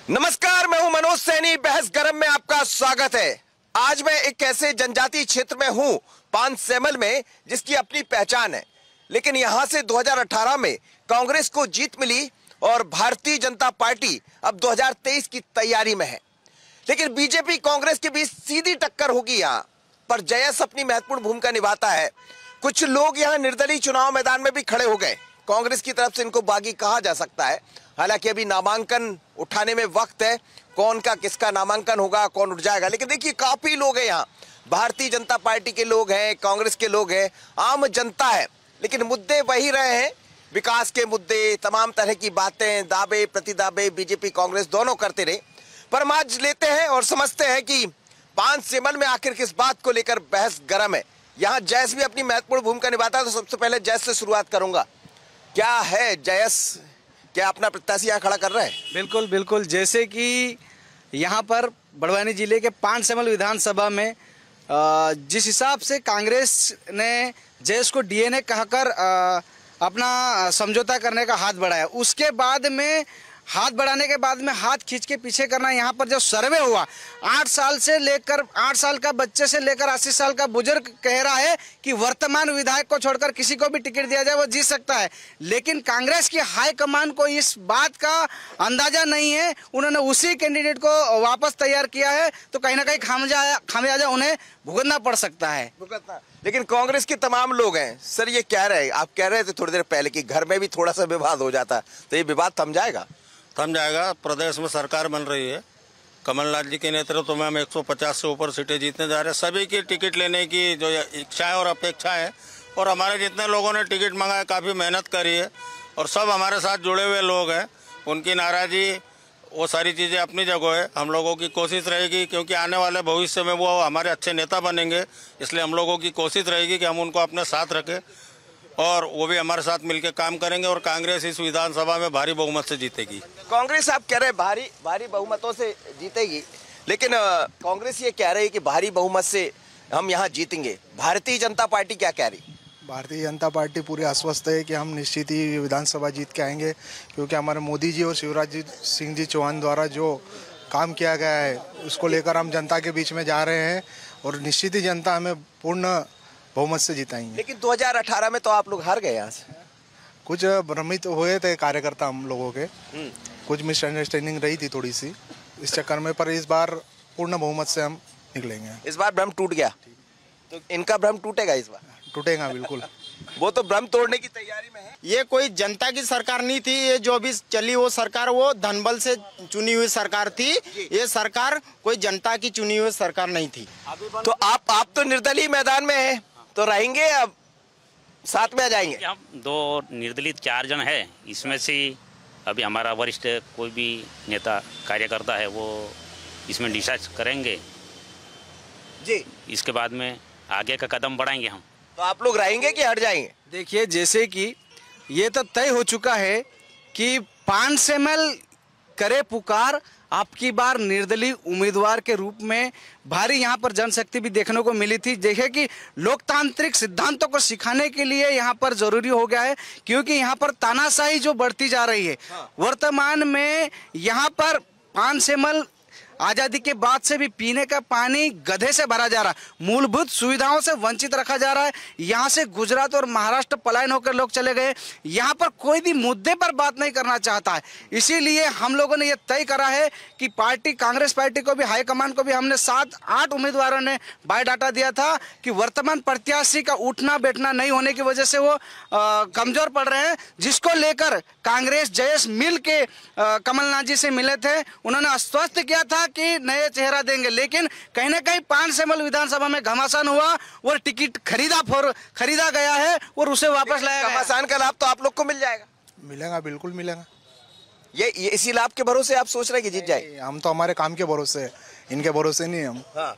नमस्कार, मैं हूं मनोज सैनी। बहस गरम में आपका स्वागत है। आज मैं एक ऐसे जनजातीय क्षेत्र में हूं, पानसेमल में, जिसकी अपनी पहचान है। लेकिन यहां से 2018 में कांग्रेस को जीत मिली और भारतीय जनता पार्टी अब 2023 की तैयारी में है। लेकिन बीजेपी कांग्रेस के बीच सीधी टक्कर होगी यहां पर। जयस अपनी महत्वपूर्ण भूमिका निभाता है। कुछ लोग यहां निर्दलीय चुनाव मैदान में भी खड़े हो गए। कांग्रेस की तरफ से इनको बागी कहा जा सकता है। हालांकि अभी नामांकन उठाने में वक्त है, कौन का किसका नामांकन होगा, कौन उठ जाएगा। लेकिन देखिए, काफी लोग हैं यहाँ। भारतीय जनता पार्टी के लोग हैं, कांग्रेस के लोग हैं, आम जनता है। लेकिन मुद्दे वही रहे हैं, विकास के मुद्दे, तमाम तरह की बातें, दावे प्रतिदावे बीजेपी कांग्रेस दोनों करते रहे। पर हम आज लेते हैं और समझते हैं कि पानसेमल में आखिर किस बात को लेकर बहस गरम है। यहाँ जयस भी अपनी महत्वपूर्ण भूमिका निभाता है। तो सबसे पहले जयस से शुरुआत करूंगा। क्या है जयस, क्या अपना प्रत्याशी यहाँ खड़ा कर रहे हैं? बिल्कुल बिल्कुल। जैसे कि यहाँ पर बड़वानी जिले के पानसेमल विधानसभा में जिस हिसाब से कांग्रेस ने जयस को डीएनए कहकर अपना समझौता करने का हाथ बढ़ाया, उसके बाद में हाथ बढ़ाने के बाद में हाथ खींच के पीछे करना। यहाँ पर जो सर्वे हुआ, 8 साल का बच्चे से लेकर 80 साल का बुजुर्ग कह रहा है कि वर्तमान विधायक को छोड़कर किसी को भी टिकट दिया जाए वो जीत सकता है। लेकिन कांग्रेस की हाईकमान को इस बात का अंदाजा नहीं है। उन्होंने उसी कैंडिडेट को वापस तैयार किया है, तो कहीं ना कहीं खामियाजा उन्हें भुगतना पड़ सकता है। लेकिन कांग्रेस के तमाम लोग हैं सर, ये कह रहे हैं, आप कह रहे थे थोड़ी देर पहले कि घर में भी थोड़ा सा विवाद हो जाता, तो ये विवाद थम जाएगा? थम जाएगा। प्रदेश में सरकार बन रही है। कमलनाथ जी के नेतृत्व में हम 150 से ऊपर सीटें जीतने जा रहे हैं। सभी की टिकट लेने की जो इच्छा और अपेक्षा है, और हमारे जितने लोगों ने टिकट मंगाया, काफ़ी मेहनत करी है और सब हमारे साथ जुड़े हुए लोग हैं। उनकी नाराज़गी, वो सारी चीज़ें अपनी जगह है। हम लोगों की कोशिश रहेगी, क्योंकि आने वाले भविष्य में वो हमारे अच्छे नेता बनेंगे, इसलिए हम लोगों की कोशिश रहेगी कि हम उनको अपने साथ रखें और वो भी हमारे साथ मिलकर काम करेंगे। और कांग्रेस इस विधानसभा में भारी बहुमत से जीतेगी। कांग्रेस आप कह रहे हैं भारी बहुमतों से जीतेगी, लेकिन कांग्रेस ये कह रही है कि भारी बहुमत से हम यहाँ जीतेंगे। भारतीय जनता पार्टी क्या कह रही? भारतीय जनता पार्टी पूरी आश्वस्त है कि हम निश्चित ही विधानसभा जीत के आएंगे, क्योंकि हमारे मोदी जी और शिवराज सिंह जी चौहान द्वारा जो काम किया गया है उसको लेकर हम जनता के बीच में जा रहे हैं और निश्चित ही जनता हमें पूर्ण बहुमत से जिताएंगे। लेकिन 2018 में तो आप लोग हार गए यहाँ से। कुछ भ्रमित हुए थे कार्यकर्ता हम लोगों के, कुछ मिसअंडरस्टैंडिंग रही थी थोड़ी सी इस चक्कर में, पर इस बार पूर्ण बहुमत से हम निकलेंगे। इस बार भ्रम टूट गया, तो इनका भ्रम टूटेगा इस बार? टूटेगा बिल्कुल। वो तो भ्रम तोड़ने की तैयारी में है। ये कोई जनता की सरकार नहीं थी। ये जो भी चली वो सरकार, वो धनबल से चुनी हुई सरकार थी। ये सरकार कोई जनता की चुनी हुई सरकार नहीं थी। तो आप तो निर्दलीय मैदान में है, तो रहेंगे अब साथ में आ जाएंगे? हम 2 निर्दलित 4 जन है। इसमें से अभी हमारा वरिष्ठ कोई भी नेता कार्यकर्ता है वो इसमें डिसाइड करेंगे जी। इसके बाद में आगे का कदम बढ़ाएंगे हम। तो आप लोग रहेंगे कि हट जाएंगे? देखिए, जैसे कि ये तो तय हो चुका है कि पानसेमल करे पुकार, आपकी बार निर्दलीय उम्मीदवार के रूप में भारी यहाँ पर जनशक्ति भी देखने को मिली थी। देखिए कि लोकतांत्रिक सिद्धांतों को सिखाने के लिए यहाँ पर जरूरी हो गया है, क्योंकि यहाँ पर तानाशाही जो बढ़ती जा रही है। वर्तमान में यहाँ पर पानसेमल आजादी के बाद से भी पीने का पानी गधे से भरा जा रहा है, मूलभूत सुविधाओं से वंचित रखा जा रहा है। यहाँ से गुजरात और महाराष्ट्र पलायन होकर लोग चले गए। यहाँ पर कोई भी मुद्दे पर बात नहीं करना चाहता है। इसीलिए हम लोगों ने ये तय करा है कि पार्टी, कांग्रेस पार्टी को भी, हाईकमान को भी हमने 7-8 उम्मीदवारों ने बायोडाटा दिया था कि वर्तमान प्रत्याशी का उठना बैठना नहीं होने की वजह से वो कमजोर पड़ रहे हैं, जिसको लेकर कांग्रेस जयस मिल के कमलनाथ जी से मिले थे। उन्होंने आश्वस्त किया था कि नए चेहरा देंगे, लेकिन कहीं ना कहीं पानसेमल विधानसभा में घमासान हुआ और टिकट खरीदा गया है और उसे वापस लाया गया। घमासान का लाभ तो आप लोग को मिल जाएगा? मिलेगा, बिल्कुल मिलेगा। ये इसी लाभ के भरोसे आप सोच रहे हैं कि जीत जाए? हम तो हमारे काम के भरोसे, इनके भरोसे नहीं हम। हाँ।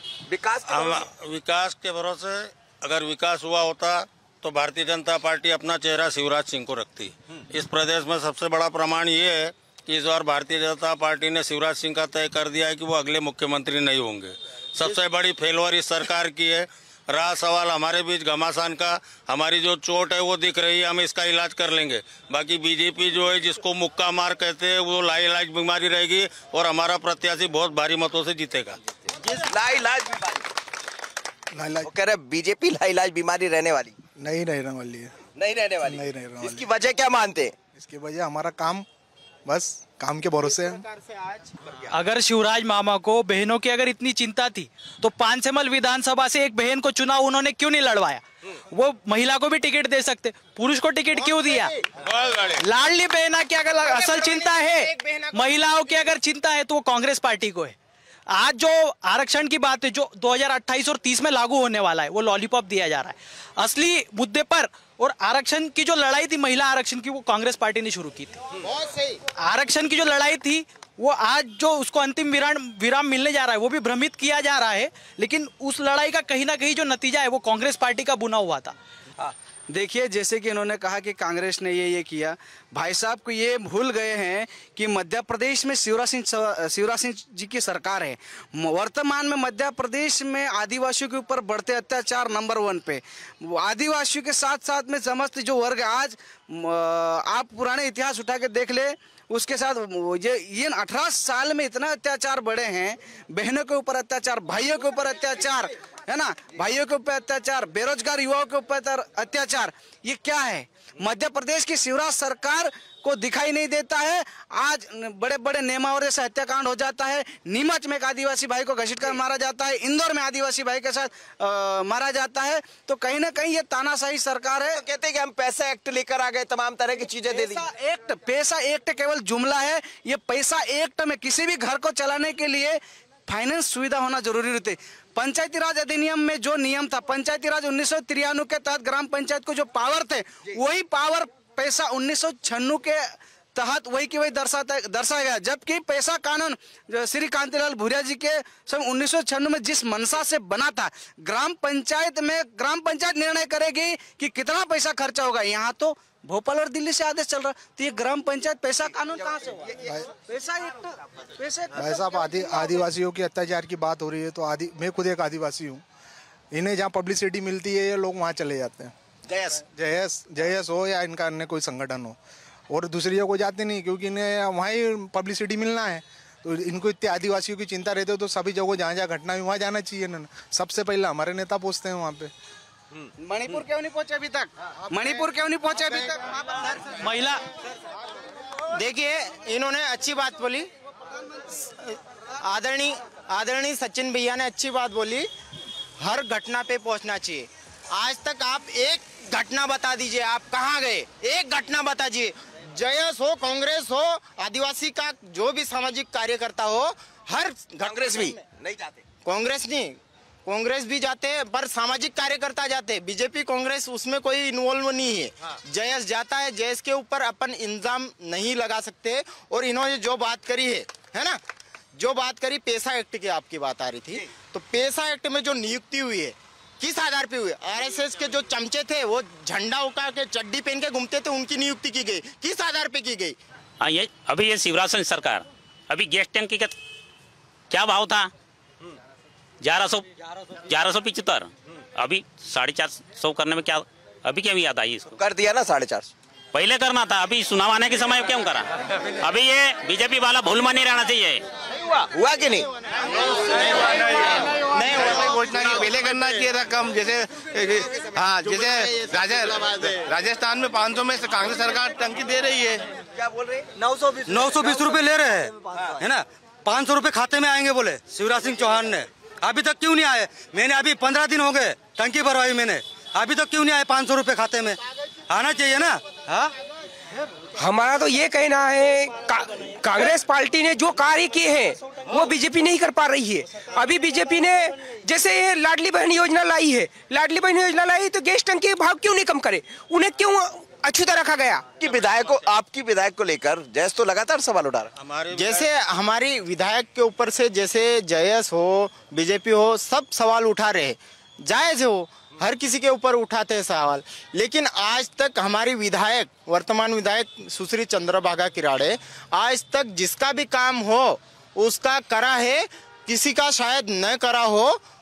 विकास के भरोसे अगर विकास हुआ होता तो भारतीय जनता पार्टी अपना चेहरा शिवराज सिंह को रखती। इस प्रदेश में सबसे बड़ा प्रमाण ये है कि इस बार भारतीय जनता पार्टी ने शिवराज सिंह का तय कर दिया है कि वो अगले मुख्यमंत्री नहीं होंगे। सबसे बड़ी फेलवर इस सरकार की है। रहा सवाल हमारे बीच घमासान का, हमारी जो चोट है वो दिख रही है, हम इसका इलाज कर लेंगे। बाकी बीजेपी जो है, जिसको मुक्का मार कहते हैं, वो लाइलाज बीमारी रहेगी और हमारा प्रत्याशी बहुत भारी मतों से जीतेगा। लाइलाज बीमारी, वो कह रहे बीजेपी लाइलाज बीमारी रहने वाली नहीं रहने वाली है। नहीं रहने वाली। नहीं रहने वाली। इसकी वजह क्या मानते हैं? इसकी वजह हमारा काम, बस काम के भरोसे है। अगर शिवराज मामा को बहनों की अगर इतनी चिंता थी तो पांचसेमल विधानसभा से एक बहन को चुनाव उन्होंने क्यों नहीं लड़वाया? वो महिला को भी टिकट दे सकते, पुरुष को टिकट क्यों दिया? लाडली बहना की अगर असल चिंता है, महिलाओं की अगर चिंता है तो वो कांग्रेस पार्टी को है। आज जो आरक्षण की बात है, जो 2028 और 30 में लागू होने वाला है, वो लॉलीपॉप दिया जा रहा है। असली मुद्दे पर और आरक्षण की जो लड़ाई थी, महिला आरक्षण की, वो कांग्रेस पार्टी ने शुरू की थी। बहुत सही। आरक्षण की जो लड़ाई थी, वो आज जो उसको अंतिम विराम मिलने जा रहा है, वो भी भ्रमित किया जा रहा है, लेकिन उस लड़ाई का कहीं ना कहीं जो नतीजा है वो कांग्रेस पार्टी का बुना हुआ था। देखिए, जैसे कि इन्होंने कहा कि कांग्रेस ने ये किया, भाई साहब को ये भूल गए हैं कि मध्य प्रदेश में शिवराज सिंह जी की सरकार है। वर्तमान में मध्य प्रदेश में आदिवासियों के ऊपर बढ़ते अत्याचार नंबर 1 पे। आदिवासियों के साथ साथ में समस्त जो वर्ग, आज आप पुराने इतिहास उठा के देख ले, उसके साथ ये 18 साल में इतना अत्याचार बढ़े हैं। बहनों के ऊपर अत्याचार, भाइयों के ऊपर अत्याचार, है ना, भाइयों के ऊपर अत्याचार, बेरोजगार युवाओं के ऊपर अत्याचार। ये क्या है? मध्य प्रदेश की शिवराज सरकार को दिखाई नहीं देता है। आज बड़े बड़े नेमावरे से हत्याकांड हो जाता है। नीमच में एक आदिवासी भाई को घसीट कर मारा जाता है, इंदौर में आदिवासी भाई के साथ मारा जाता है। तो कहीं ना कहीं ये तानाशाही सरकार है। तो कहते हैं कि हम पैसा एक्ट लेकर आ गए, तमाम तरह की चीजें दे दी। पैसा एक्ट केवल जुमला है। ये पैसा एक्ट में किसी भी घर को चलाने के लिए फाइनेंस सुविधा होना जरूरी रहती है। पंचायती राज अधिनियम में जो नियम था, पंचायती राज 1993 के तहत ग्राम पंचायत को जो पावर थे, वही पावर पैसा 1996 के तहत वही की वही दर्शाया गया। जबकि पैसा कानून श्री कांतिलाल भूरिया जी के सन 1996 में जिस मंशा से बना था, ग्राम पंचायत निर्णय करेगी कि कितना पैसा खर्चा होगा। यहाँ तो भोपाल और दिल्ली से आदेश चल रहा, तो ये ग्राम पंचायत पैसा कानून कहाँ से हुआ? पैसा भाई साहब, आदिवासियों के अत्याचार की बात हो रही है, तो मैं खुद एक आदिवासी हूँ। इन्हें जहाँ पब्लिसिटी मिलती है, ये लोग वहाँ चले जाते हैं। जयस हो या इनका अन्य कोई संगठन हो, और दूसरी जगह को जाते नहीं, क्योंकि इन्हें वहाँ ही पब्लिसिटी मिलना है। तो इनको इतने आदिवासियों की चिंता रहती है, तो सभी जगह जहाँ जहाँ घटना हुई वहाँ जाना चाहिए ना। सबसे पहले हमारे नेता पहुँचते हैं वहाँ पे। मणिपुर क्यों नहीं पहुंचे अभी तक? मणिपुर क्यों नहीं पहुंचे अभी तक? महिला, देखिए, इन्होंने अच्छी बात बोली, आदरणीय सचिन भैया ने अच्छी बात बोली, हर घटना पे पहुंचना चाहिए। आज तक आप एक घटना बता दीजिए, आप कहाँ गए? एक घटना बता दीजिए। जयस हो, कांग्रेस हो, आदिवासी का जो भी सामाजिक कार्यकर्ता हो, हर कांग्रेस भी नहीं जाते। कांग्रेस भी जाते हैं, पर सामाजिक कार्यकर्ता जाते हैं। बीजेपी कांग्रेस उसमें कोई इन्वॉल्व नहीं है। जयस जाता है, जयस के ऊपर अपन इल्जाम नहीं लगा सकते। और इन्होंने जो बात करी है ना, जो बात करी पैसा एक्ट की, आपकी बात आ रही थी, तो पैसा एक्ट में जो नियुक्ति हुई है, किस आधार पे हुई? आरएसएस के जो चमचे थे, वो झंडा उठा के चड्डी पहन के घूमते थे, उनकी नियुक्ति की गई। किस आधार पे की गई? ये अभी ये शिवराज सिंह सरकार, अभी गैस टैंक की क्या भाव था? 1175। अभी 450 करने में क्या, अभी क्या याद आई इसको? कर दिया ना 450। पहले करना था, अभी चुनाव आने के समय क्यों करा? अभी ये बीजेपी वाला भूल में नहीं रहना चाहिए। हुआ कि नहीं? नहीं पहले करना चाहिए था कम। जैसे हाँ, जैसे राजस्थान में 500 में कांग्रेस सरकार टंकी दे रही है। क्या बोल रहे? 920 रुपए ले रहे हैं, है ना। 500 रुपए खाते में आएंगे बोले शिवराज सिंह चौहान ने। अभी तक क्यों नहीं आए? मैंने अभी 15 दिन हो गए टंकी भरवाई मैंने, अभी तक क्यों नहीं आए 500 रुपए खाते में? आना चाहिए ना। हाँ, हमारा तो ये कहना है, कांग्रेस पार्टी ने जो कार्य किए हैं वो बीजेपी नहीं कर पा रही है। अभी बीजेपी ने जैसे ये लाडली बहन योजना लाई है, लाडली बहन योजना लाई तो गैस टंकी के भाव क्यों नहीं कम करे? उन्हें क्यों अछूता रखा गया? आपकी विधायक को लेकर जयस तो लगातार सवाल उठा रहा है। जैसे हमारी विधायक के ऊपर से, जैसे जयस हो, बीजेपी हो, सब सवाल उठा रहे, जायज हो, हर किसी के ऊपर उठाते हैं सवाल। लेकिन आज तक हमारी विधायक, वर्तमान विधायक सुश्री चंद्रभागा किराड़े, आज तक जिसका भी काम हो उसका करा है, किसी का शायद न करा हो,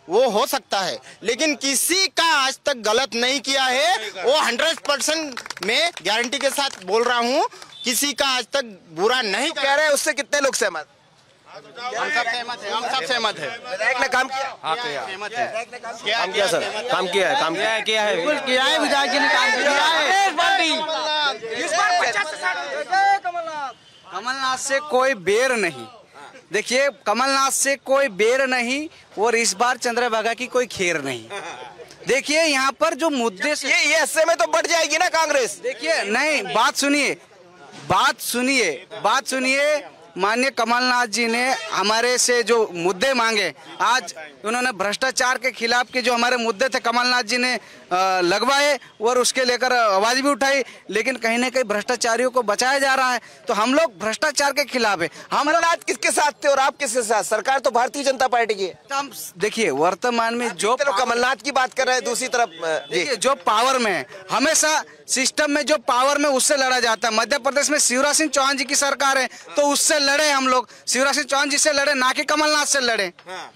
वो हो सकता है, लेकिन किसी का आज तक गलत नहीं किया है। वो 100% मैं गारंटी के साथ बोल रहा हूँ, किसी का आज तक बुरा नहीं कह रहे हैं। उससे कितने लोग सहमत? हम सब सहमत है, हम सब सहमत है। विधायक ने काम किया? हाँ किया, सहमत है। काम किया सर, काम किया है, काम किया है, किया है, बिल्कुल किया है, विधायक जी ने काम किया है। इस बार 50 से 60 कमलनाथ से कोई बेर नहीं। देखिए, कमलनाथ से कोई बेर नहीं और इस बार चंद्रभागा की कोई खेर नहीं। देखिए, यहाँ पर जो मुद्दे से ये ऐसे में तो बढ़ जाएगी ना कांग्रेस। देखिए, नहीं, बात सुनिए। माननीय कमलनाथ जी ने हमारे से जो मुद्दे मांगे, आज उन्होंने भ्रष्टाचार के खिलाफ के जो हमारे मुद्दे थे कमलनाथ जी ने लगवाए और उसके लेकर आवाज भी उठाई, लेकिन कहीं ना कहीं भ्रष्टाचारियों को बचाया जा रहा है। तो हम लोग भ्रष्टाचार के खिलाफ है। कमलनाथ किसके साथ थे और आप किसके साथ? सरकार तो भारतीय जनता पार्टी की है। हम देखिए, वर्तमान में जो कमलनाथ की बात कर रहे हैं, दूसरी तरफ देखिए जो पावर में है, हमेशा सिस्टम में जो पावर में उससे लड़ा जाता है। मध्य प्रदेश में शिवराज सिंह चौहान जी की सरकार है, तो उससे लड़े हम लोग, शिवराज सिंह चौहान जी से लड़े, ना कि कमलनाथ से लड़े।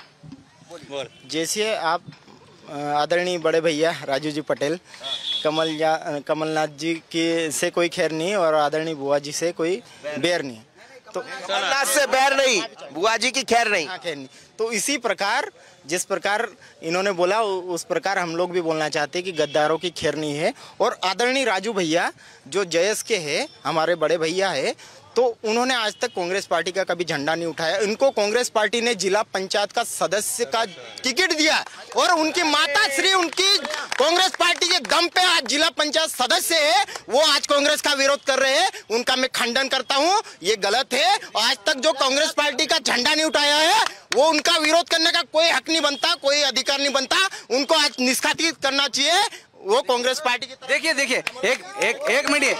जैसे आप आदरणीय बड़े भैया राजू जी पटेल, कमलनाथ जी की से कोई खैर नहीं और आदरणीय बुआ जी से कोई बैर नहीं। तो कमलनाथ से बैर नहीं, बुआ जी की खैर नहीं। खैर नहीं। तो इसी प्रकार जिस प्रकार इन्होंने बोला, उस प्रकार हम लोग भी बोलना चाहते हैं कि गद्दारों की खैर नहीं है। और आदरणीय राजू भैया जो जयस के हैं, हमारे बड़े भैया है, तो उन्होंने आज तक कांग्रेस पार्टी का कभी झंडा नहीं उठाया। इनको कांग्रेस पार्टी ने जिला पंचायत का सदस्य का टिकट दिया और उनकी माता श्री उनकी कांग्रेस पार्टी के दम पे आज जिला पंचायत सदस्य है। वो आज कांग्रेस का विरोध कर रहे हैं, उनका मैं खंडन करता हूं, ये गलत है। आज तक जो कांग्रेस पार्टी का झंडा नहीं उठाया है, वो उनका विरोध करने का कोई हक नहीं बनता, कोई अधिकार नहीं बनता। उनको आज निष्कासित करना चाहिए, वो कांग्रेस पार्टी की। देखिए एक मिनट,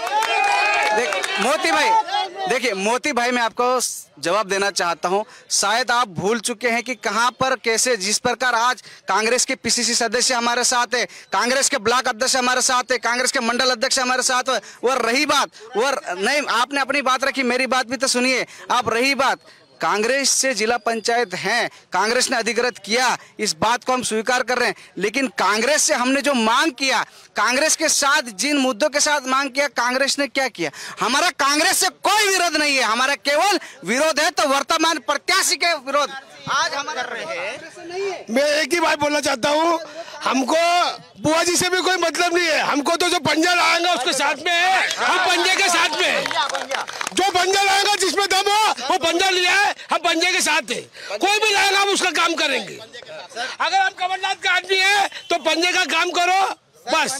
मोती भाई मैं आपको जवाब देना चाहता हूं। शायद आप भूल चुके हैं कि कहां पर कैसे, जिस प्रकार आज कांग्रेस के पीसीसी सदस्य हमारे साथ है, कांग्रेस के ब्लॉक अध्यक्ष हमारे साथ है, कांग्रेस के मंडल अध्यक्ष हमारे साथ है। और रही बात, और नहीं, आपने अपनी बात रखी, मेरी बात भी तो सुनिए आप। रही बात, कांग्रेस से जिला पंचायत हैं, कांग्रेस ने अधिकृत किया, इस बात को हम स्वीकार कर रहे हैं। लेकिन कांग्रेस से हमने जो मांग किया, कांग्रेस के साथ जिन मुद्दों के साथ मांग किया, कांग्रेस ने क्या किया? हमारा कांग्रेस से कोई विरोध नहीं है, हमारा केवल विरोध है तो वर्तमान प्रत्याशी के विरोध आज हम कर रहे हैं। मैं एक ही बात बोलना चाहता हूँ, हमको बुआ जी से भी कोई मतलब नहीं है। हमको तो जो पंजा लाएंगा उसके साथ में है, हम पंजे के साथ में है। जो पंजा लाएंगा, जिसमें दम हो वो पंजा लिया है, हम पंजे के साथ है। कोई भी लाएगा हम उसका काम करेंगे। अगर हम कमलनाथ का आदमी है तो पंजे का काम करो बस।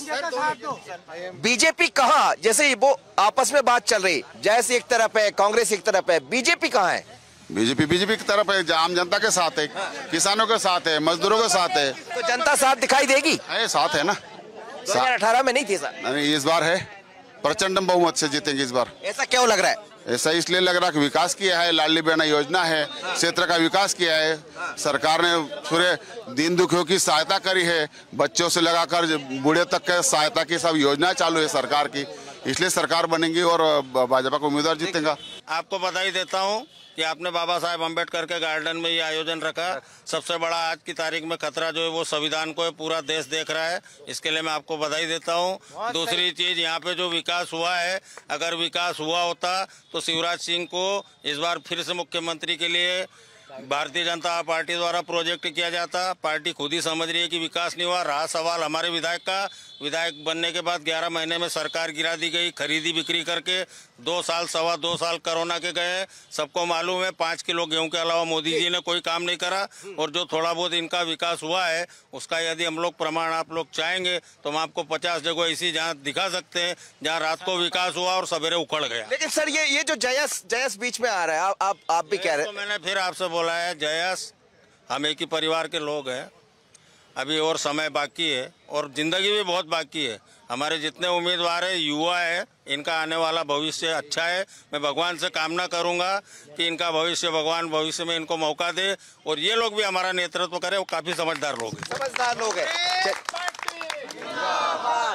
बीजेपी कहाँ? जैसे वो आपस में बात चल रही, जैसे एक तरफ है कांग्रेस, एक तरफ है बीजेपी, कहाँ है? बीजेपी की तरफ है, आम जनता के साथ है, किसानों के साथ है, मजदूरों के साथ है। तो जनता साथ दिखाई देगी? साथ है ना। 2018 में नहीं थी सर? नहीं, इस बार है, प्रचंड बहुमत से जीतेंगे इस बार। ऐसा क्यों लग रहा है? ऐसा इसलिए लग रहा है कि विकास किया है, लाडली बहन योजना है, क्षेत्र का विकास किया है, सरकार ने पूरे दीन दुखियों की सहायता करी है, बच्चों से लगाकर बूढ़े तक के सहायता की सब योजना चालू है सरकार की, इसलिए सरकार बनेगी और भाजपा का उम्मीदवार जीतेगा। आपको बधाई देता हूँ कि आपने बाबा साहेब अम्बेडकर के गार्डन में ये आयोजन रखा। सबसे बड़ा आज की तारीख में खतरा जो है वो संविधान को है, पूरा देश देख रहा है, इसके लिए मैं आपको बधाई देता हूँ। दूसरी चीज, यहाँ पे जो विकास हुआ है, अगर विकास हुआ होता तो शिवराज सिंह को इस बार फिर से मुख्यमंत्री के लिए भारतीय जनता पार्टी द्वारा प्रोजेक्ट किया जाता। पार्टी खुद ही समझ रही है कि विकास नहीं हुआ। रहा सवाल हमारे विधायक का, विधायक बनने के बाद 11 महीने में सरकार गिरा दी गई, खरीदी बिक्री करके 2 साल, 2.25 साल कोरोना के गए। सबको मालूम है 5 किलो गेहूं के अलावा मोदी जी ने कोई काम नहीं करा। और जो थोड़ा बहुत इनका विकास हुआ है उसका यदि हम लोग प्रमाण आप लोग चाहेंगे तो हम आपको 50 जगह ऐसी जहाँ दिखा सकते हैं जहाँ रात को विकास हुआ और सवेरे उखड़ गया। लेकिन सर ये जो जयस बीच में आ रहा है, आप भी कह रहे हैं। तो मैंने फिर आपसे बोला है, जयस हम एक ही परिवार के लोग हैं, अभी और समय बाकी है और जिंदगी भी बहुत बाकी है। हमारे जितने उम्मीदवार है युवा है, इनका आने वाला भविष्य अच्छा है। मैं भगवान से कामना करूंगा कि इनका भविष्य, भगवान भविष्य में इनको मौका दे और ये लोग भी हमारा नेतृत्व करें। वो काफी समझदार लोग हैं।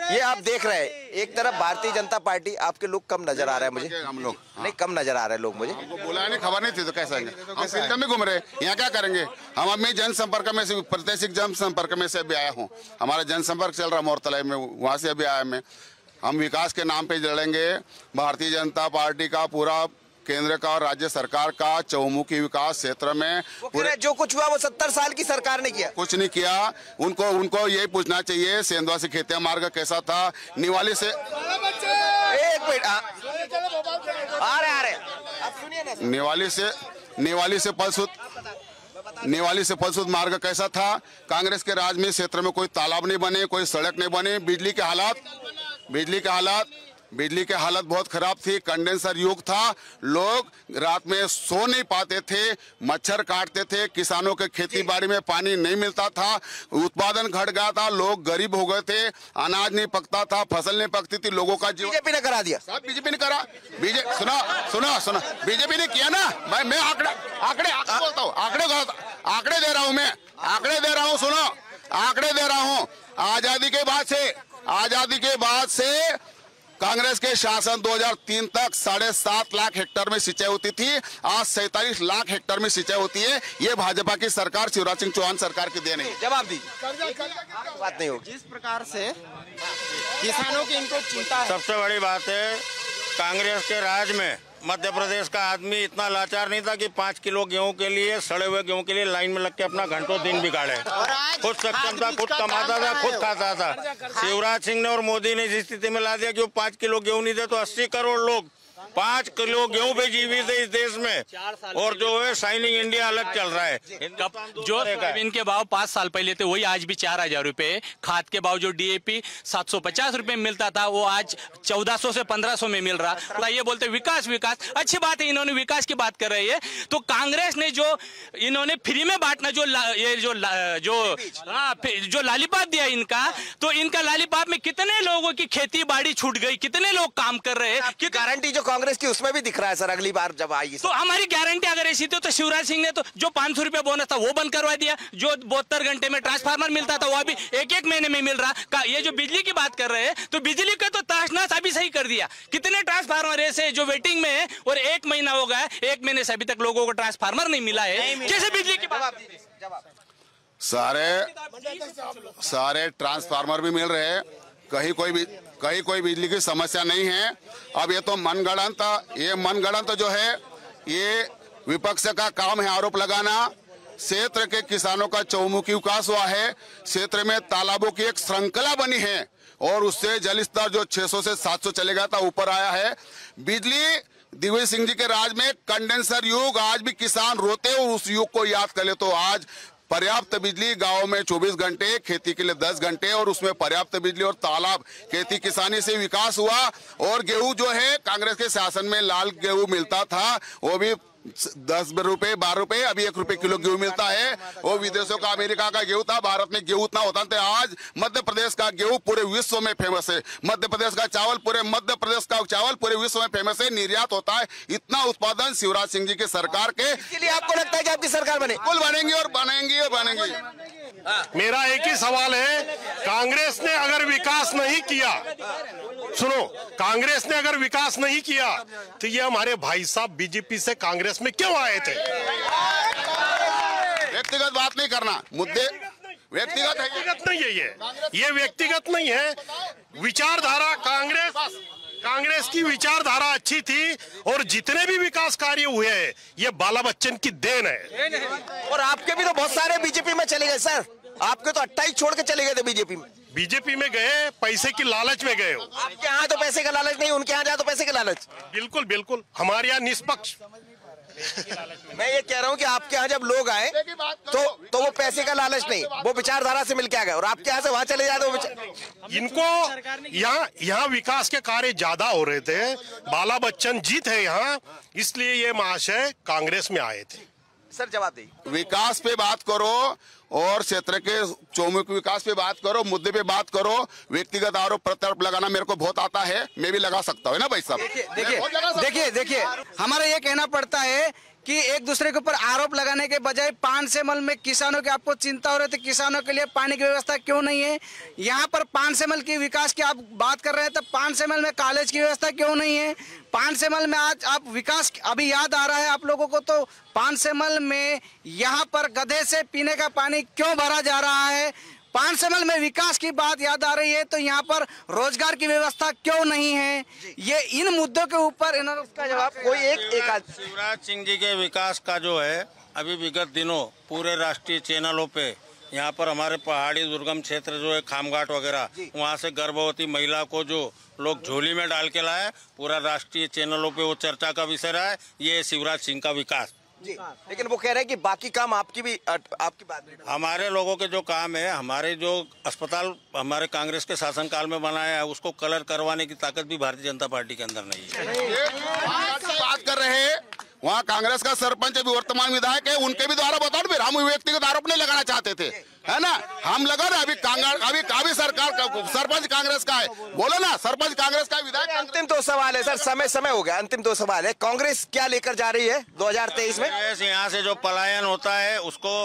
ये आप देख रहे हैं, एक तरफ भारतीय जनता पार्टी, आपके लोग कम नजर आ रहे हैं मुझे। हम लोग नहीं, कम नजर आ रहे हैं लोग मुझे। हमको बुलाया नहीं, खबर नहीं थी तो कैसे आएंगे? हम फील्ड में घूम रहे, यहाँ क्या करेंगे? हम अपने जनसंपर्क में से, प्रादेशिक जनसंपर्क में से अभी आया हूँ। हमारा जनसंपर्क चल रहा मोरतलाई में, वहाँ से अभी आया मैं। हम विकास के नाम पे लड़ेंगे। भारतीय जनता पार्टी का पूरा केंद्र का और राज्य सरकार का चौमुखी विकास क्षेत्र में पूरे जो कुछ हुआ वो 70 साल की सरकार ने किया, कुछ नहीं किया। उनको यही पूछना चाहिए, सेंधवा से खेतिया मार्ग कैसा था? निवाली से, एक मिनट आ रहे आप सुनिए ना। निवाली से फलसूद मार्ग कैसा था? कांग्रेस के राज में क्षेत्र में कोई तालाब नहीं बने, कोई सड़क नहीं बने। बिजली के हालत बहुत खराब थी। कंडेंसर युग था, लोग रात में सो नहीं पाते थे, मच्छर काटते थे, किसानों के खेती बाड़ी में पानी नहीं मिलता था, उत्पादन घट गया था, लोग गरीब हो गए थे, अनाज नहीं पकता था, फसल नहीं पकती थी, लोगों का जीवन बीजेपी ने करा दिया। सब बीजेपी ने करा। सुनो बीजेपी ने किया ना भाई। मैं आंकड़े बोलता हूँ, आंकड़े दे रहा हूँ, मैं आंकड़े दे रहा हूँ। सुनो, आंकड़े दे रहा हूँ। आजादी के बाद से कांग्रेस के शासन 2003 तक 7.5 लाख हेक्टेयर में सिंचाई होती थी, आज 47 लाख हेक्टेयर में सिंचाई होती है। ये भाजपा की सरकार, शिवराज सिंह चौहान सरकार की देन है। जवाब दीजिए, बात नहीं होगी। जिस प्रकार से किसानों की इनको चिंता है, सबसे बड़ी बात है कांग्रेस के राज में मध्य प्रदेश का आदमी इतना लाचार नहीं था कि 5 किलो गेहूं के लिए, सड़े हुए गेहूं के लिए लाइन में लग के अपना घंटों दिन बिगाड़े। खुद सक्षम था, खुद कमाता था, खुद खाता था। शिवराज सिंह ने और मोदी ने इस स्थिति में ला दिया कि वो 5 किलो गेहूं नहीं दे तो 80 करोड़ लोग 5 किलो गेहूं पे जीवित है इस देश में। और जो है शाइनिंग इंडिया अलग चल रहा है। जो सोयाबीन के भाव 5 साल पहले थे वही आज भी 4000 रुपए। खाद के भाव जो DAP 750 रुपए में मिलता था वो आज 1400 से 1500 में मिल रहा। ये बोलते विकास, अच्छी बात है, इन्होंने विकास की बात कर रही है। तो कांग्रेस ने जो इन्होंने फ्री में बांटना जो लालीपाप दिया इनका, तो इनका लालीपाप में कितने लोगों की खेती बाड़ी छूट गई, कितने लोग काम कर रहे हैं कि गारंटी जो कांग्रेस की उसमें भी दिख रहा है सर। अगली बार जब आएगी तो हमारी गारंटी अगर ऐसी थी तो शिवराज सिंह ने तो जो 500 रुपए बोनस था वो बंद करवा दिया। जो 72 घंटे में ट्रांसफार्मर मिलता था वो अभी एक महीने में मिल रहा। ये जो बिजली की बात कर रहे हैं तो बिजली का तो तहस-नहस अभी सही कर दिया। कितने ट्रांसफार्मर ऐसे जो वेटिंग में है और 1 महीना हो गया, 1 महीने से अभी तक लोगों को ट्रांसफार्मर नहीं मिला है। कैसे बिजली की बात? सारे ट्रांसफार्मर भी मिल रहे हैं, कहीं कोई बिजली की समस्या नहीं है। अब ये तो मनगढ़ंत जो है ये विपक्ष का काम है, आरोप लगाना। क्षेत्र के किसानों का चौमुखी विकास हुआ है, क्षेत्र में तालाबों की एक श्रृंखला बनी है और उससे जल स्तर जो 600 से 700 चले गया था ऊपर आया है। बिजली दिग्विजय सिंह जी के राज में कंडेंसर युग, आज भी किसान रोते हो उस युग को याद कर ले तो आज पर्याप्त बिजली गांव में 24 घंटे, खेती के लिए 10 घंटे और उसमें पर्याप्त बिजली और तालाब, खेती किसानी से विकास हुआ। और गेहूं जो है कांग्रेस के शासन में लाल गेहूं मिलता था, वो भी 10 रुपए 12 रुपए, अभी 1 रुपए किलो गेहूं मिलता है। वो विदेशों का, अमेरिका का गेहूं था, भारत में गेहूं उतना होता था। आज मध्य प्रदेश का गेहूं पूरे विश्व में फेमस है। मध्य प्रदेश का चावल पूरे विश्व में फेमस है, निर्यात होता है। इतना उत्पादन शिवराज सिंह जी के सरकार के। इसलिए आपको लगता है कि आपकी सरकार बने? बिल्कुल बनेंगी और बनेंगी। मेरा एक ही सवाल है, कांग्रेस ने अगर विकास नहीं किया, सुनो, कांग्रेस ने अगर विकास नहीं किया तो ये हमारे भाई साहब बीजेपी से कांग्रेस में क्यों आए थे? व्यक्तिगत बात नहीं करना, मुद्दे व्यक्तिगत नहीं है ये व्यक्तिगत नहीं है। विचारधारा कांग्रेस की विचारधारा अच्छी थी और जितने भी विकास कार्य हुए हैं ये बाला बच्चन की देन है। और आपके भी तो बहुत सारे बीजेपी में चले गए सर, आपके तो 28 छोड़ के चले गए थे बीजेपी में गए, पैसे की लालच में गए हो। आपके यहाँ तो पैसे का लालच नहीं, उनके यहाँ जाए तो पैसे का लालच। बिल्कुल हमारे यहाँ निष्पक्ष। मैं ये कह रहा हूँ कि आपके यहाँ जब लोग आए तो वो पैसे का लालच नहीं, वो विचारधारा से मिल के आ गए। और आपके यहाँ से वहाँ चले जाए तो इनको यहाँ विकास के कार्य ज्यादा हो रहे थे। बाला बच्चन जीत है यहाँ, इसलिए ये महाशय कांग्रेस में आए थे। सर जवाब दीजिए। विकास पे बात करो और क्षेत्र के चौमुखी विकास पे बात करो, मुद्दे पे बात करो। व्यक्तिगत आरोप प्रत्यारोप लगाना मेरे को बहुत आता है, मैं भी लगा सकता हूँ ना भाई साहब। देखिए हमारा ये कहना पड़ता है कि एक दूसरे के ऊपर आरोप लगाने के बजाय पानसेमल में किसानों की आपको चिंता हो रही थी, किसानों के लिए पानी की व्यवस्था क्यों नहीं है? यहाँ पर पानसेमल की विकास की आप बात कर रहे हैं तो पानसेमल में कॉलेज की व्यवस्था क्यों नहीं है? पानसेमल में आज आप विकास अभी याद आ रहा है आप लोगों को, तो पानसेमल में यहाँ पर गधे से पीने का पानी क्यों भरा जा रहा है? पानसेमल में विकास की बात याद आ रही है तो यहाँ पर रोजगार की व्यवस्था क्यों नहीं है? ये इन मुद्दों के ऊपर इन्होंने उसका जवाब कोई एक शिवराज सिंह जी के विकास का जो है अभी विगत दिनों पूरे राष्ट्रीय चैनलों पे यहाँ पर हमारे पहाड़ी दुर्गम क्षेत्र जो है खामघाट वगैरह, वहाँ से गर्भवती महिला को जो लोग झोली में डाल के लाए, पूरा राष्ट्रीय चैनलों पे वो चर्चा का विषय रहा है। ये शिवराज सिंह का विकास जी। लेकिन वो कह रहे हैं कि बाकी काम आपकी बात नहीं। हमारे लोगों के जो काम है, हमारे जो अस्पताल हमारे कांग्रेस के शासनकाल में बनाया है, उसको कलर करवाने की ताकत भी भारतीय जनता पार्टी के अंदर नहीं है। बात कर रहे हैं वहाँ कांग्रेस का सरपंच अभी वर्तमान विधायक है, उनके भी द्वारा बताओ फिर। हम व्यक्तिगत आरोप नहीं लगाना चाहते थे, है ना? हम लगा रहे अभी सरकार सरपंच कांग्रेस का है, बोलो ना, सरपंच कांग्रेस का विधायक। अंतिम दो सवाल है सर, समय हो गया। अंतिम दो सवाल है, कांग्रेस क्या लेकर जा रही है 2023 में? यहाँ से जो पलायन होता है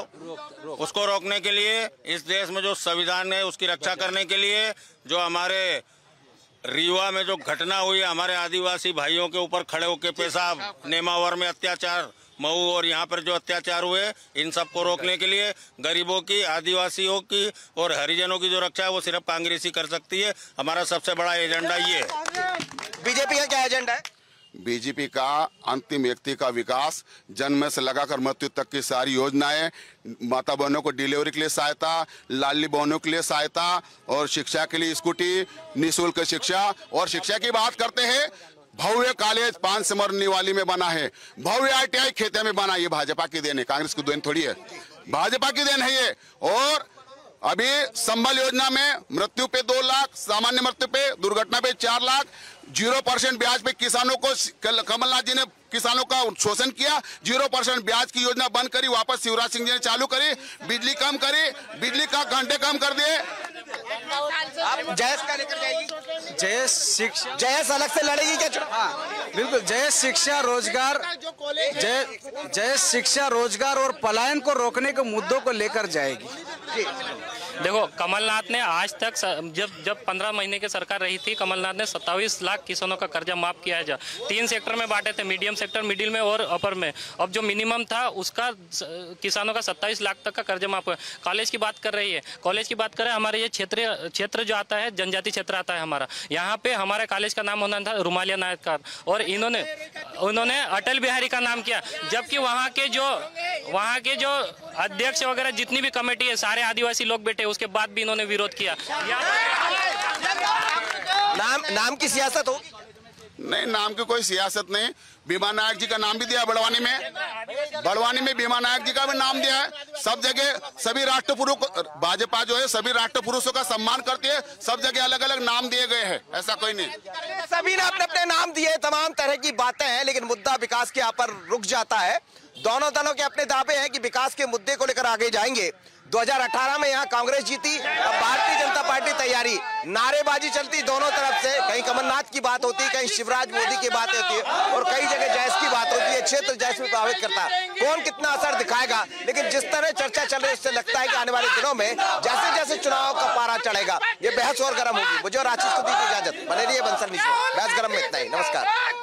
उसको रोकने के लिए, इस देश में जो संविधान है उसकी रक्षा करने के लिए, जो हमारे रीवा में जो घटना हुई हमारे आदिवासी भाइयों के ऊपर खड़े होकर पेशाब, नेमावर में अत्याचार, मऊ और यहाँ पर जो अत्याचार हुए, इन सबको रोकने के लिए गरीबों की, आदिवासियों की और हरिजनों की जो रक्षा है वो सिर्फ कांग्रेस ही कर सकती है। हमारा सबसे बड़ा एजेंडा ये है। बीजेपी का क्या एजेंडा है? बीजेपी का अंतिम व्यक्ति का विकास, जन्म से लगाकर मृत्यु तक की सारी योजनाएं, माता बहनों को डिलीवरी के लिए सहायता, लाडली बहनों के लिए सहायता और शिक्षा के लिए स्कूटी, निःशुल्क शिक्षा। और शिक्षा की बात करते हैं, भव्य कॉलेज पानसेमल निवाली में बना है, भव्य ITI खेतिया में बना। ये भाजपा की देन है, कांग्रेस की देन थोड़ी है, भाजपा की देन है ये। और अभी संबल योजना में मृत्यु पे 2 लाख, सामान्य मृत्यु पे, दुर्घटना पे 4 लाख, 0% ब्याज पे किसानों को, कमलनाथ जी ने किसानों का शोषण किया, 0% ब्याज की योजना बंद करी, वापस शिवराज सिंह जी ने चालू करी, बिजली कम करी, बिजली का घंटे कम कर दिए। आप जयस का लेकर जाएगी? जयस अलग से लड़ेगी क्या? हाँ बिल्कुल, जयस शिक्षा रोजगार, जयस शिक्षा रोजगार और पलायन को रोकने के मुद्दों को लेकर जाएगी। देखो, कमलनाथ ने आज तक जब 15 महीने की सरकार रही थी, कमलनाथ ने 27 लाख किसानों का कर्जा माफ किया है। 3 सेक्टर में बांटे थे, मीडियम सेक्टर, मिडिल में और अपर में। अब जो मिनिमम था उसका किसानों का 27 लाख तक का कर्जा माफ हुआ। कॉलेज की बात कर रही है, कॉलेज की बात करें, हमारे ये क्षेत्र जो आता है, जनजाति क्षेत्र आता है हमारा, यहाँ पे हमारे कॉलेज का नाम होना था रुमालिया नायकर, और उन्होंने अटल बिहारी का नाम किया, जबकि वहाँ के जो अध्यक्ष वगैरह जितनी भी कमेटी है सारे आदिवासी लोग बैठे, उसके बाद भी इन्होंने विरोध किया। नाम की सियासत होगी? नहीं, नाम की कोई सियासत नहीं। भीमा नायक जी का नाम भी दिया बड़वानी में भीमा नायक जी का भी नाम दिया है। सब जगह सभी राष्ट्र पुरुषों को, भाजपा जो है सभी राष्ट्र पुरुषों का सम्मान करती है, सब जगह अलग अलग नाम दिए गए हैं, ऐसा कोई नहीं। सभी ने अपने अपने नाम दिए, तमाम तरह की बातें हैं, लेकिन मुद्दा विकास के यहाँ पर रुक जाता है। दोनों दलों के अपने दावे हैं कि विकास के मुद्दे को लेकर आगे जाएंगे। 2018 में यहाँ कांग्रेस जीती, अब भारतीय जनता पार्टी तैयारी, नारेबाजी चलती दोनों तरफ से, कहीं कमलनाथ की बात होती है, कहीं शिवराज मोदी की बात होती है और कई जगह जयस की बात होती है। क्षेत्र जयस में प्रभावित करता है, कौन कितना असर दिखाएगा। लेकिन जिस तरह चर्चा चल रही है उससे लगता है कि आने वाले दिनों में जैसे जैसे चुनाव का पारा चढ़ेगा ये बहस और गर्म होगी। मुझे और आशीष को दीजिए इजाजत, बने रहिए बंसल न्यूज़ में। बहस गर्म में इतना ही, नमस्कार।